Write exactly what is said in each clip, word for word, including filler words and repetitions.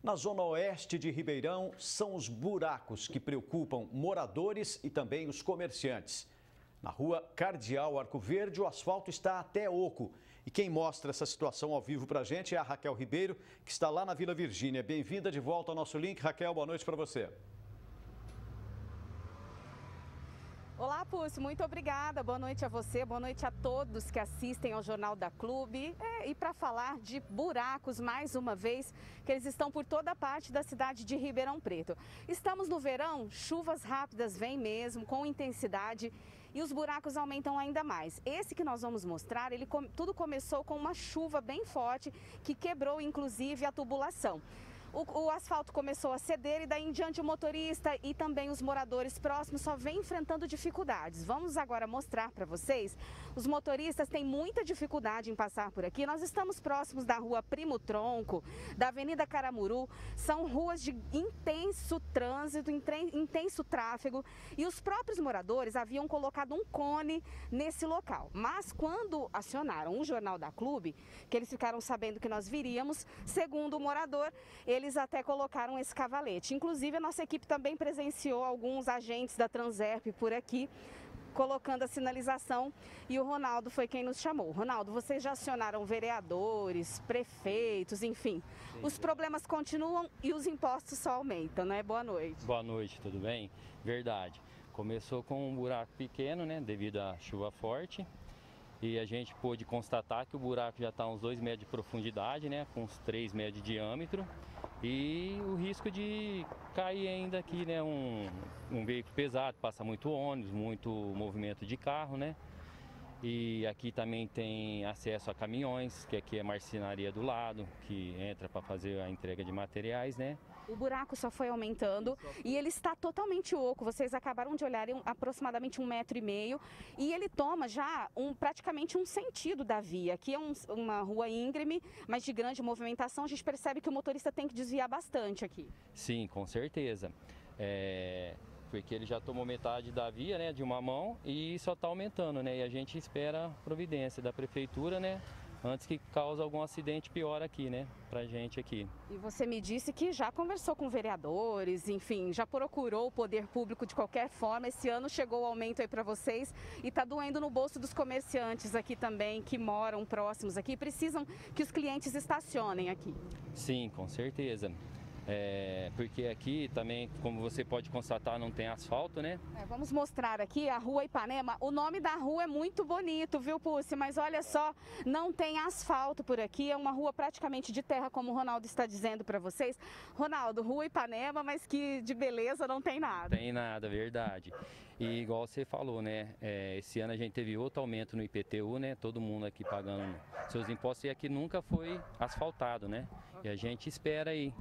Na zona oeste de Ribeirão, são os buracos que preocupam moradores e também os comerciantes. Na rua Cardeal Arco Verde, o asfalto está até oco. E quem mostra essa situação ao vivo para a gente é a Raquel Ribeiro, que está lá na Vila Virgínia. Bem-vinda de volta ao nosso link. Raquel, boa noite para você. Olá, Púcio, muito obrigada. Boa noite a você, boa noite a todos que assistem ao Jornal da Clube. É, e para falar de buracos, mais uma vez, que eles estão por toda parte da cidade de Ribeirão Preto. Estamos no verão, chuvas rápidas vêm mesmo, com intensidade, e os buracos aumentam ainda mais. Esse que nós vamos mostrar, ele, tudo começou com uma chuva bem forte, que quebrou inclusive a tubulação. O, o asfalto começou a ceder e daí em diante o motorista e também os moradores próximos só vêm enfrentando dificuldades. Vamos agora mostrar para vocês. Os motoristas têm muita dificuldade em passar por aqui. Nós estamos próximos da rua Primo Tronco, da Avenida Caramuru. São ruas de intenso trânsito, intenso tráfego. E os próprios moradores haviam colocado um cone nesse local. Mas quando acionaram o Jornal da Clube, que eles ficaram sabendo que nós viríamos, segundo o morador, ele Eles até colocaram esse cavalete. Inclusive, a nossa equipe também presenciou alguns agentes da Transerp por aqui, colocando a sinalização, e o Ronaldo foi quem nos chamou. Ronaldo, vocês já acionaram vereadores, prefeitos, enfim. Sim. Os problemas continuam e os impostos só aumentam, né? Boa noite. Boa noite, tudo bem? Verdade. Começou com um buraco pequeno, né? Devido à chuva forte. E a gente pôde constatar que o buraco já está uns dois metros de profundidade, né? Com uns três metros de diâmetro. E o risco de cair ainda aqui, né? Um, um veículo pesado, passa muito ônibus, muito movimento de carro, né? E aqui também tem acesso a caminhões, que aqui é marcenaria do lado, que entra para fazer a entrega de materiais, né? O buraco só foi aumentando e ele está totalmente oco. Vocês acabaram de olhar em aproximadamente um metro e meio e ele toma já um, praticamente um sentido da via. Aqui é um, uma rua íngreme, mas de grande movimentação. A gente percebe que o motorista tem que desviar bastante aqui. Sim, com certeza. É... porque ele já tomou metade da via, né, de uma mão e só está aumentando, né, e a gente espera a providência da prefeitura, né, antes que cause algum acidente pior aqui, né, pra gente aqui. E você me disse que já conversou com vereadores, enfim, já procurou o poder público de qualquer forma. Esse ano chegou o aumento aí para vocês e está doendo no bolso dos comerciantes aqui também, que moram próximos aqui, precisam que os clientes estacionem aqui. Sim, com certeza. É, porque aqui também, como você pode constatar, não tem asfalto, né? É, vamos mostrar aqui a rua Ipanema. O nome da rua é muito bonito, viu, Púcio? Mas olha só, não tem asfalto por aqui. É uma rua praticamente de terra, como o Ronaldo está dizendo para vocês. Ronaldo, rua Ipanema, mas que de beleza não tem nada. Tem nada, verdade. E igual você falou, né? É, esse ano a gente teve outro aumento no I P T U, né? Todo mundo aqui pagando seus impostos, e aqui nunca foi asfaltado, né? E a gente espera aí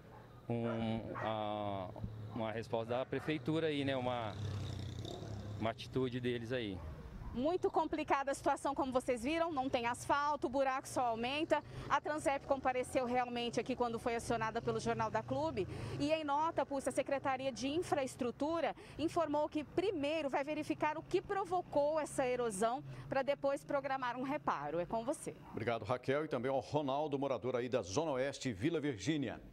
Um, a, uma resposta da prefeitura aí, né? Uma, uma atitude deles aí. Muito complicada a situação, como vocês viram, não tem asfalto, o buraco só aumenta. A Transerp compareceu realmente aqui quando foi acionada pelo Jornal da Clube e em nota, Púcio, a Secretaria de Infraestrutura informou que primeiro vai verificar o que provocou essa erosão para depois programar um reparo. É com você. Obrigado, Raquel, e também ao Ronaldo, morador aí da Zona Oeste, Vila Virgínia.